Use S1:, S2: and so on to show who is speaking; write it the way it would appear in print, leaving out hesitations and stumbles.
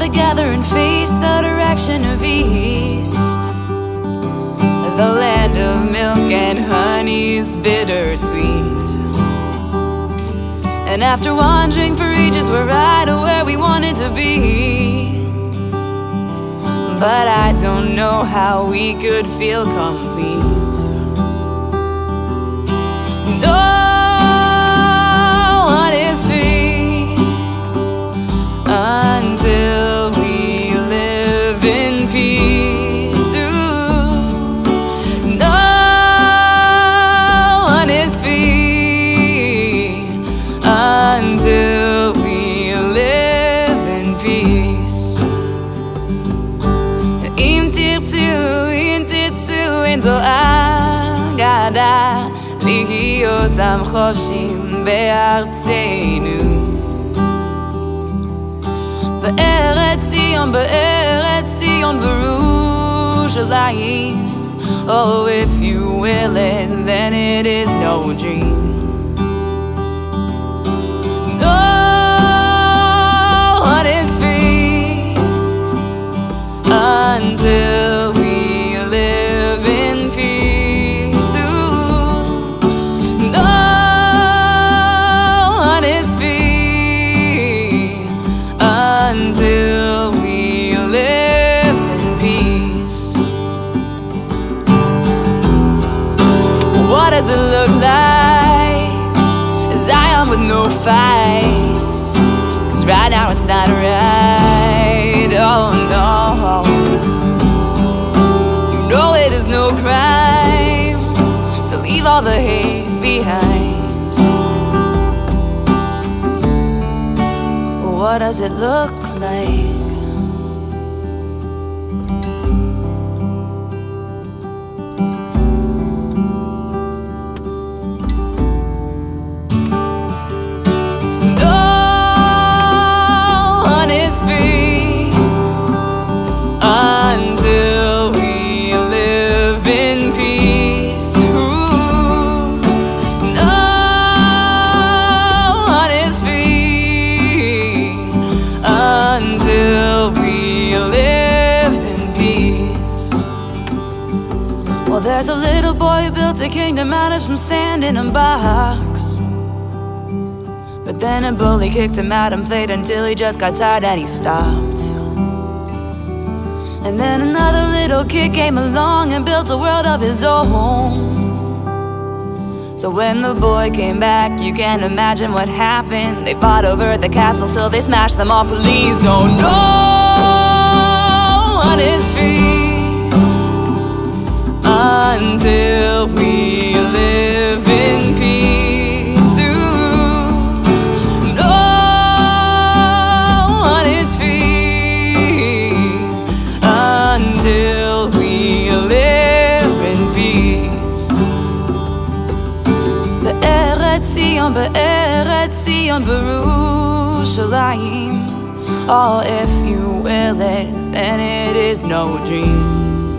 S1: together and face the direction of east, the land of milk and honey's bittersweet. And after wandering for ages, we're right where we wanted to be. But I don't know how we could feel complete. No one is free until we live in peace. Ooh. No one is free until we live in peace. Im tirtzu en zo agada להיות עם חופשים בארצנו, בארץ ציון, בארץ ציון בירושלים. Oh, if you will it, then it is no dream. No one is free until we live in peace. Ooh. No one is free until we live in peace. What does it look like? Zion with no fights, 'cause right now it's not right. Oh no, you know it is no crime to leave all the hate behind. What does it look like? Until we live in peace. Ooh. No one is free until we live in peace. Well, there's a little boy who built a kingdom out of some sand in a box. But then a bully kicked him out and played until he just got tired and he stopped. And then another little kid came along and built a world of his own. So when the boy came back, you can't imagine what happened. They fought over the castle, so they smashed them all. Please don't. No one is free until we live in peace. Ooh. No one is free until we live in peace. בארץ ציון, בארץ ציון בירושלים. Oh, if you will it, then it is no dream.